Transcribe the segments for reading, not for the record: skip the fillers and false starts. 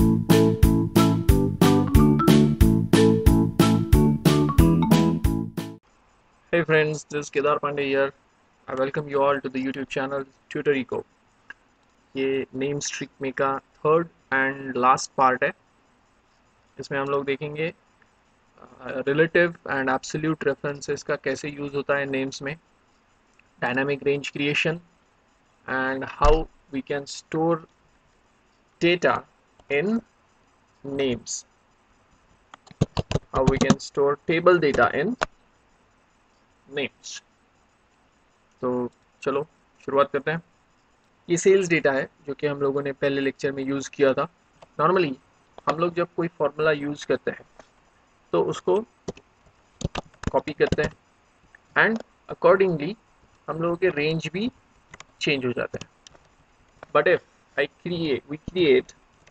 Hey friends, this is Kedar Pandey here. I welcome you all to the YouTube channel Tutorico. ये name स्ट्रिक में का third and last part है. इसमें हम लोग देखेंगे रिलेटिव एंड एब्सोल्यूट रेफरेंसेस का कैसे यूज़ होता है नेम्स में, dynamic range creation and how we can store data in names, how we can store table data in names. तो चलो शुरुआत करते हैं. ये सेल्स डेटा है जो कि हम लोगों ने पहले लेक्चर में यूज़ किया था. नॉर्मली हम लोग जब कोई फॉर्मूला यूज़ करते हैं तो उसको कॉपी करते हैं एंड अकॉर्डिंगली हम लोगों के रेंज भी चेंज हो जाते हैं. But if we create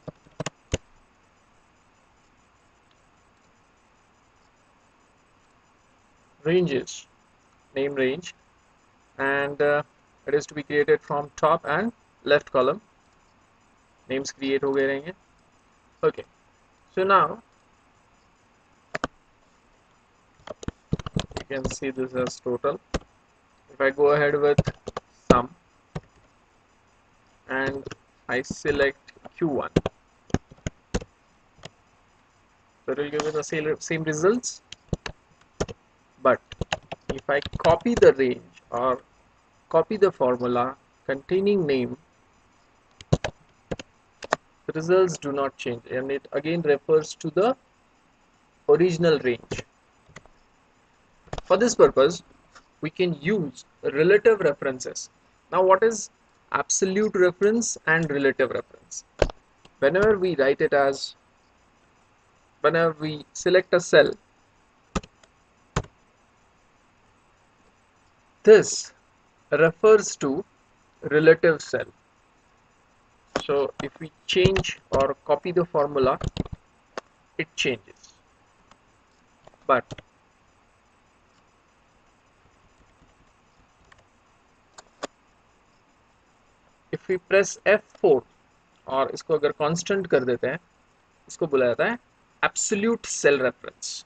ranges, name range, and it is to be created from top and left column. Names create हो गए रहेंगे. Okay, so now you can see this as total. If I go ahead with sum and I select Q1, so it will give me the same results. But if I copy the range or copy the formula containing name, the results do not change and it again refers to the original range. For this purpose, we can use relative references. Now, what is absolute reference and relative reference? Whenever we write it as, whenever we select a cell, this refers to relative cell. So if we change or copy the formula, it changes. But if we press F4 और इसको अगर constant कर देते हैं, इसको बोला जाता है absolute cell reference.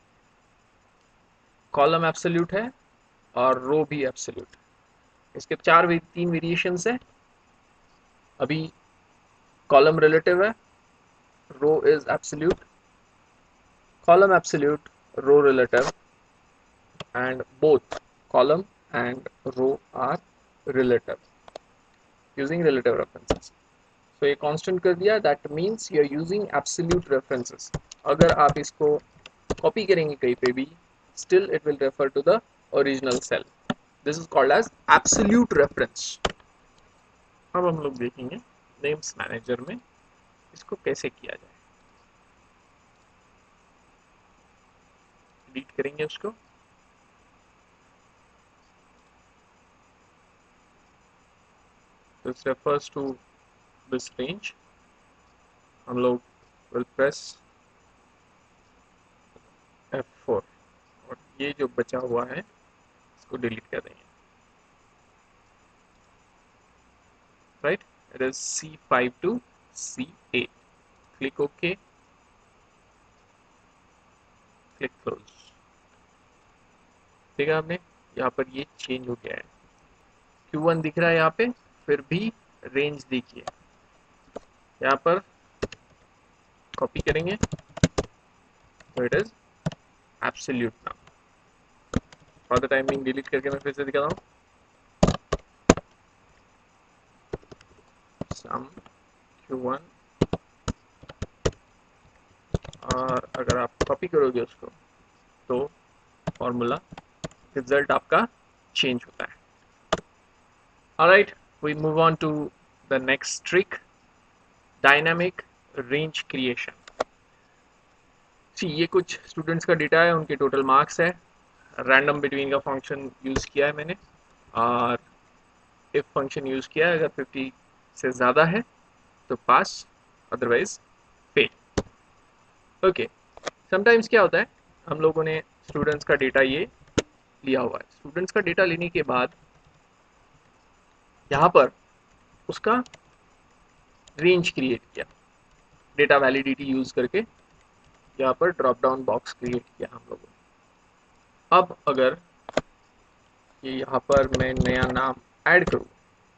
Column absolute है और रो भी एब्सोल्यूट. इसके तीन वेरिएशंस है. अभी कॉलम रिलेटिव है, row is absolute, column absolute, row relative, and both column and row are relative using relative references. So ये constant कर दिया, that means you are using absolute references. अगर आप इसको copy करेंगे कहीं पे भी, still it will refer to the original cell. This is called as absolute reference. अब हम लोग देखेंगे names manager में इसको कैसे किया जाए. डिलीट करेंगे उसको. This refers to this range. हम लोग will press F4 और ये जो बचा हुआ है इसको डिलीट कर देंगे. Right? It is C5 to C8. Click OK. Click close. देखा आपने, यहाँ पर ये चेंज हो गया है. Q1 दिख रहा है यहाँ पे, फिर भी रेंज देखिए. यहाँ पर कॉपी करेंगे तो it is absolute now. For the timing delete करके मैं फिर से दिखा रहा हूँ. सम Q1 और अगर आप कॉपी करोगे उसको तो फॉर्मूला रिजल्ट आपका चेंज होता है. Alright, we move on to the next trick, dynamic range creation. ये कुछ स्टूडेंट्स का डेटा है, उनके टोटल मार्क्स है. रैंडम बिटवीन का फंक्शन यूज़ किया है मैंने और इफ फंक्शन यूज़ किया है. अगर 50 से ज़्यादा है तो pass, otherwise fail. Okay, sometimes क्या होता है, हम लोगों ने स्टूडेंट्स का डेटा ये लिया हुआ है. स्टूडेंट्स का डेटा लेने के बाद यहाँ पर उसका रेंज क्रिएट किया. डेटा वैलिडिटी यूज करके यहाँ पर ड्रॉप डाउन बॉक्स क्रिएट किया हम लोगों ने। अब अगर ये यहाँ पर मैं नया नाम ऐड करूँ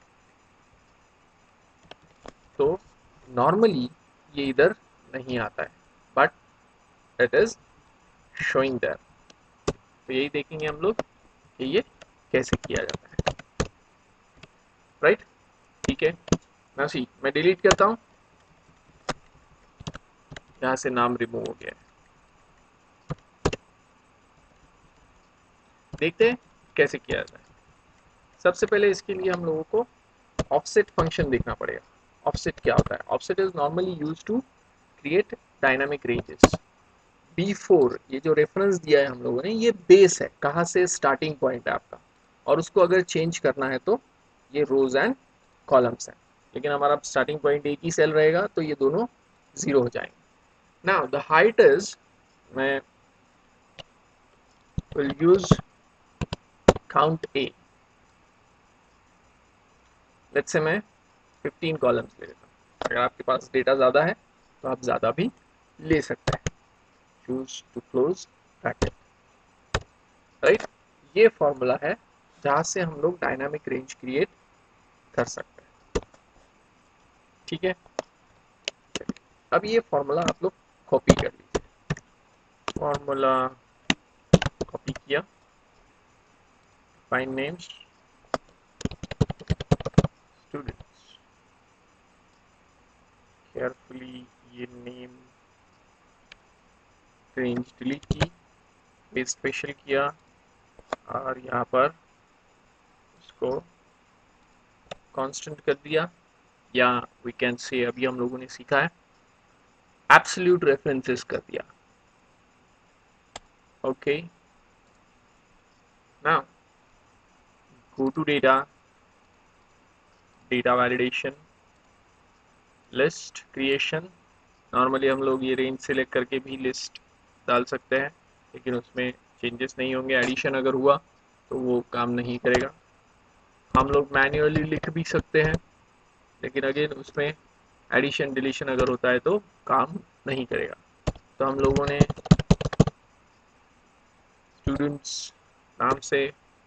तो नॉर्मली ये इधर नहीं आता है, but it is showing there. तो यही देखेंगे हम लोग कि ये कैसे किया जाता है। राइट, ठीक है। मैं डिलीट करता हूँ, यहाँ से नाम रिमूव हो गया है। देखते हैं कैसे किया जाता है। सबसे पहले इसके लिए हम लोगों को ऑफसेट फंक्शन देखना पड़ेगा। ऑफसेट क्या होता है? Offset is normally used to create dynamic ranges. B4 ये जो रेफरेंस दिया है हम लोगों ने, ये बेस है, कहाँ से स्टार्टिंग पॉइंट है आपका, और उसको अगर चेंज करना है तो ये रोज एंड कॉलम्स है। लेकिन हमारा स्टार्टिंग पॉइंट एक ही सेल रहेगा तो ये दोनों जीरो हो जाएंगे। नाउ द हाइट इज, मैं will use count A। Let's say मैं 15 कॉलम्स ले लेता हूँ। अगर आपके पास डेटा ज़्यादा है तो आप ज़्यादा भी ले सकते हैं। Choose to close bracket. Right, ये फॉर्मूला है जहाँ से हम लोग डायनामिक रेंज क्रिएट कर सकते हैं। ठीक है, अब ये फॉर्मूला आप लोग कॉपी कर लीजिए। फॉर्मूला कॉपी किया, फाइंड नेम्स स्टूडेंट्स, केयरफुली ये नेम रेंज डिलीट की, पे स्पेशल किया, और यहाँ पर इसको कांस्टेंट कर दिया, या वी कैन से अभी हम लोगों ने सीखा है एब्सोल्यूट रेफरेंसेस कर दिया। Okay, now go to data, data validation, list creation. Normally हम लोग ये रेंज सेलेक्ट करके भी लिस्ट डाल सकते हैं, लेकिन उसमें चेंजेस नहीं होंगे। एडिशन अगर हुआ तो वो काम नहीं करेगा। हम लोग मैन्युअली लिख भी सकते हैं, लेकिन अगेन उसमें एडिशन डिलीशन अगर होता है तो काम नहीं करेगा। तो हम लोगों ने स्टूडेंट्स नाम से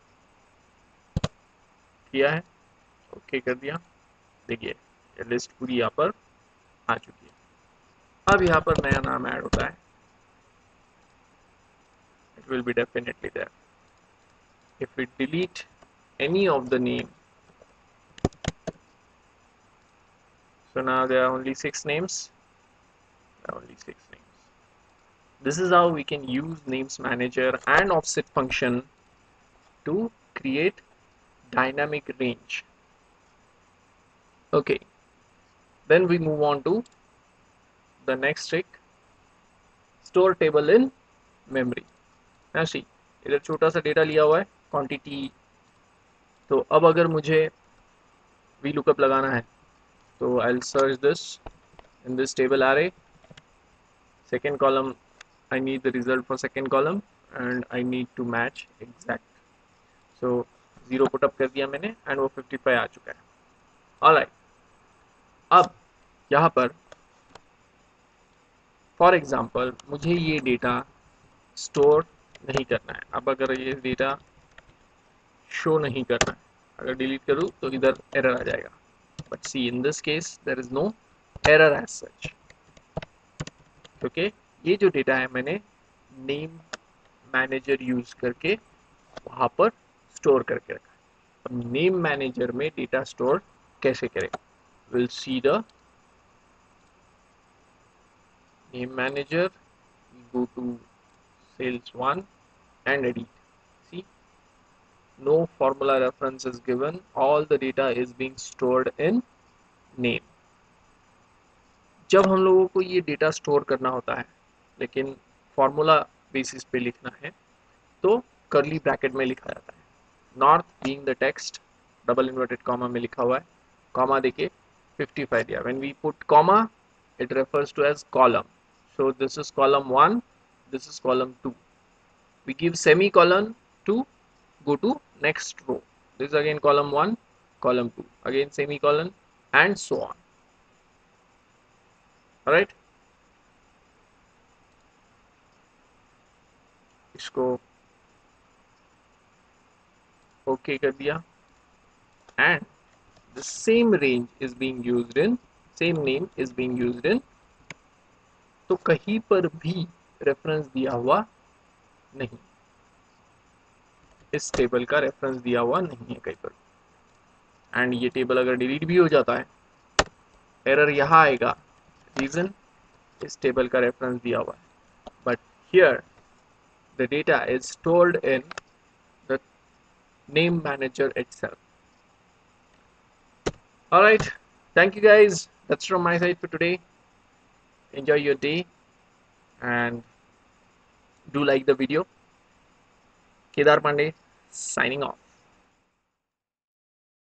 किया है, ओके कर दिया। देखिए ये लिस्ट पूरी यहाँ पर आ चुकी है। अब यहाँ पर नया नाम ऐड होता है, it will be definitely there. If we delete any of the name, so now there are only 6 names. There are only 6 names. This is how we can use names manager and offset function to create dynamic range. Okay, then we move on to the next trick, store table in memory. Now see, इधर छोटा सा data लिया हुआ है quantity. तो अब अगर मुझे वी लुकअप लगाना है तो I will search this in this table array, second column I need the result for second column and I need to match exact. So 0 put up कर दिया मैंने एंड वो 55 आ चुका है। ऑलराइट, अब यहाँ पर फॉर एग्जांपल मुझे ये डेटा स्टोर नहीं करना है। अब अगर ये डेटा शो नहीं करना है, अगर डिलीट करूँ तो इधर एरर आ जाएगा। But see in this case there is no error as such, क्योंकि ये जो डेटा है मैंने नेम मैनेजर यूज करके वहां पर स्टोर करके रखा है। अब नेम मैनेजर में डेटा स्टोर कैसे करें? Will see the name manager, go to sales 1 and edit. See, no formula reference is given, all the data is being stored in name. जब हम लोगों को ये डेटा स्टोर करना होता है लेकिन फॉर्मूला बेसिस पे लिखना है तो करली ब्रैकेट में लिखा जाता है। North being the text, double inverted comma में लिखा हुआ है, कॉमा देके 55 दिया। When we put comma it refers to as column, so this is column 1, this is column 2. We give semicolon to go to next row. This is again column 1, column 2, again semicolon, and so on. Alright, इसको okay कर दिया and the same range is being used in same name is being used in, तो कहीं पर भी reference दिया हुआ नहीं, इस टेबल का रेफरेंस दिया हुआ नहीं है कहीं पर। एंड ये टेबल अगर डिलीट भी हो जाता है, एरर यहाँ आएगा, रीजन इस टेबल का रेफरेंस दिया हुआ है, but here the data is stored in the name manager itself. Alright, thank you guys. That's from my side for today. Enjoy your day and do like the video. Kedar Pandey signing off.